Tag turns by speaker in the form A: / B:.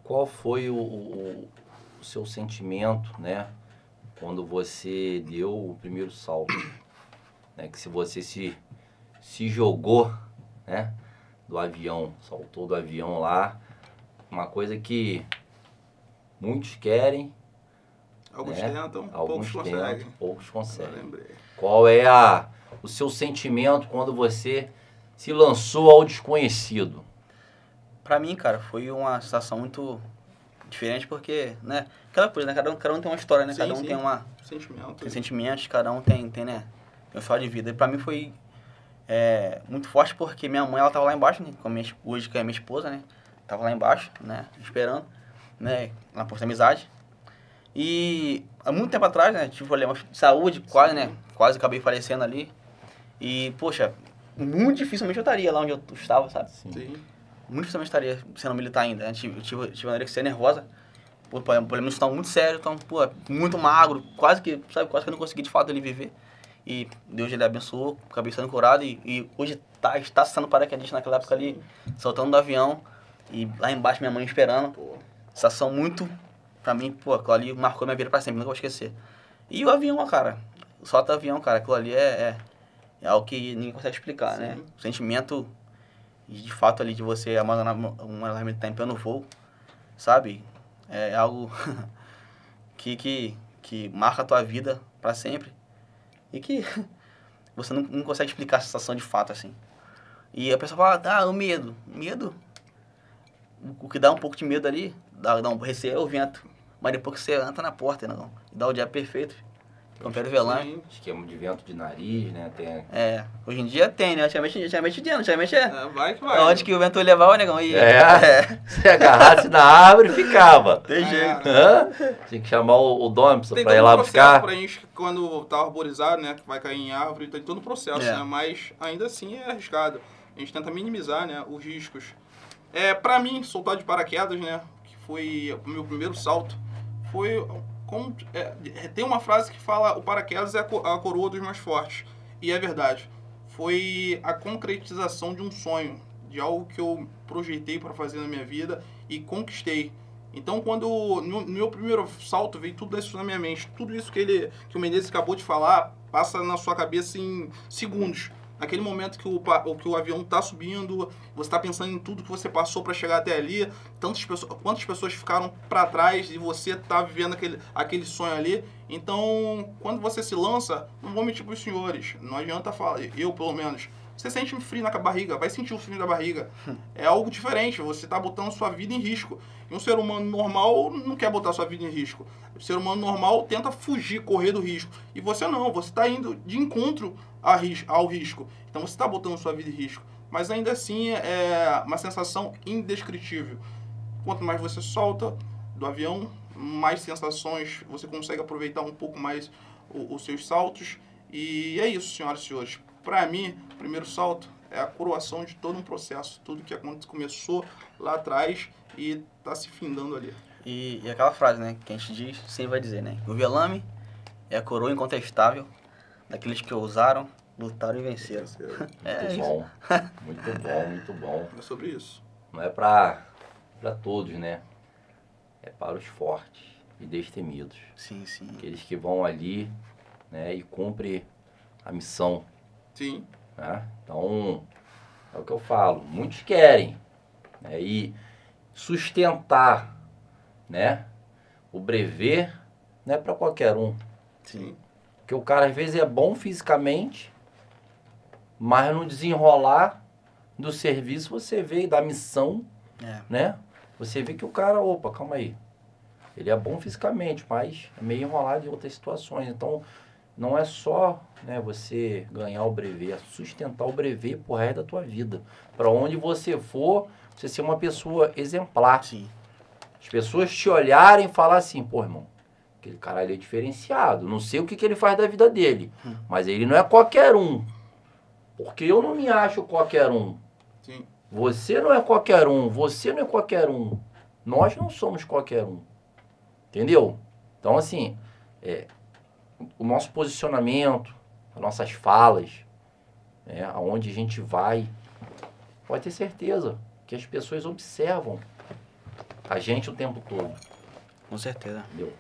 A: qual foi o seu sentimento, né? Quando você deu o primeiro salto, né? Que se você se jogou, né? Do avião, saltou do avião lá, uma coisa que muitos querem,
B: Alguns
A: né?
B: tentam,
A: Alguns
B: poucos
A: tentam,
B: conseguem.
A: poucos
B: Eu
A: conseguem.
B: lembrei.
A: Qual é o seu sentimento quando você se lançou ao desconhecido?
C: Pra mim, cara, foi uma sensação muito diferente porque, né? Aquela coisa, né? Cada um tem uma história, né?
B: Sim,
C: Cada um
B: sim.
C: tem
B: Sentimento.
C: sentimentos, cada um tem, né? Tem uma história de vida. E pra mim foi muito forte porque minha mãe, ela tava lá embaixo, né? Hoje, que é minha esposa, né? Tava lá embaixo, né? Esperando, né? Na posta de amizade. E há muito tempo atrás, né? Tive problemas de saúde, quase, né? Quase acabei falecendo ali. E, poxa, muito dificilmente eu estaria lá onde eu estava, sabe?
B: Sim.
C: Muito dificilmente estaria sendo militar ainda. Eu tive uma anorexia nervosa. Pô, problema estava muito sério, então, pô, muito magro, quase que eu não consegui de fato ali viver. E Deus ele abençoou, acabei sendo curado e hoje está sendo paraquedista naquela época ali, saltando do avião e lá embaixo minha mãe esperando.
B: Pô.
C: Sensação muito, pra mim, pô, aquilo ali marcou minha vida pra sempre, nunca vou esquecer. E o avião, cara, o salto do avião, cara, aquilo ali é algo que ninguém consegue explicar,
B: Sim.
C: né? O sentimento, de fato, ali de você abandonar um elemento que tá em pleno voo, sabe? É algo que marca a tua vida pra sempre e que você não consegue explicar a sensação de fato, assim. E a pessoa fala, o medo. Medo? O que dá um pouco de medo ali, dá um receio é o vento. Mas depois que você entra na porta, não, e dá o dia perfeito. Confere o velame.
B: Sim.
A: Esquema de vento de nariz, né? Tem...
C: Hoje em dia tem, né? Antigamente tinha, antigamente
B: Vai que vai.
C: onde que o vento levava, negão? E,
A: Se agarrasse na árvore, ficava.
C: Tem jeito.
A: Hã? Tinha que chamar o Dompson
B: Tem
A: pra
B: todo
A: ir
B: um
A: lá
B: processo
A: buscar.
B: pra gente, quando tá arborizado, né, que vai cair em árvore, tem todo um processo,
C: É.
B: né, mas ainda assim é arriscado. A gente tenta minimizar, né, os riscos. Pra mim, soltar de paraquedas, né, que foi o meu primeiro salto, foi como... tem uma frase que fala, o paraquedas é a coroa dos mais fortes. E é verdade. Foi a concretização de um sonho, de algo que eu projetei para fazer na minha vida e conquistei. Então, quando no meu primeiro salto veio tudo isso na minha mente, tudo isso que o Menezes acabou de falar, passa na sua cabeça em segundos. Naquele momento que o avião está subindo, você está pensando em tudo que você passou para chegar até ali, quantas pessoas ficaram para trás e você está vivendo aquele sonho ali. Então, quando você se lança, não vou mentir para os senhores, não adianta falar, eu pelo menos, você sente um frio na barriga, vai sentir o frio da barriga. É algo diferente, você está botando sua vida em risco. E um ser humano normal não quer botar sua vida em risco. O ser humano normal tenta fugir, correr do risco. E você não, você está indo de encontro ao risco. Então você está botando sua vida em risco. Mas ainda assim é uma sensação indescritível. Quanto mais você solta do avião, mais sensações, você consegue aproveitar um pouco mais os seus saltos. E é isso, senhoras e senhores. Para mim, o primeiro salto é a coroação de todo um processo. Tudo que começou lá atrás e está se findando ali.
C: E aquela frase, né, que a gente diz, sempre vai dizer, né? O velame é a coroa incontestável daqueles que ousaram, lutaram e venceram.
A: Muito bom. Muito bom, muito bom.
B: É sobre isso.
A: Não é para todos, né? É para os fortes e destemidos.
C: Sim, sim.
A: Aqueles que vão ali, né, e cumprem a missão.
B: Sim.
A: Né? Então, é o que eu falo. Muitos querem, né, e sustentar, né, o brevet não é para qualquer um.
B: Sim.
A: Porque o cara às vezes é bom fisicamente, mas no desenrolar do serviço você vê, da missão, né? Você vê que o cara, opa, calma aí. Ele é bom fisicamente, mas é meio enrolado em outras situações. Então, não é só, né, você ganhar o brevet, é sustentar o brevet pro resto da tua vida. Para onde você for, você ser uma pessoa exemplar.
C: Sim.
A: As pessoas te olharem e falar assim, pô, irmão, aquele cara ali é diferenciado. Não sei o que ele faz da vida dele, mas ele não é qualquer um. Porque eu não me acho qualquer um.
B: Sim.
A: Você não é qualquer um, você não é qualquer um. Nós não somos qualquer um. Entendeu? Então, assim, o nosso posicionamento, as nossas falas, aonde a gente vai, pode ter certeza que as pessoas observam. a gente o tempo todo.
C: Com certeza.
A: Entendeu?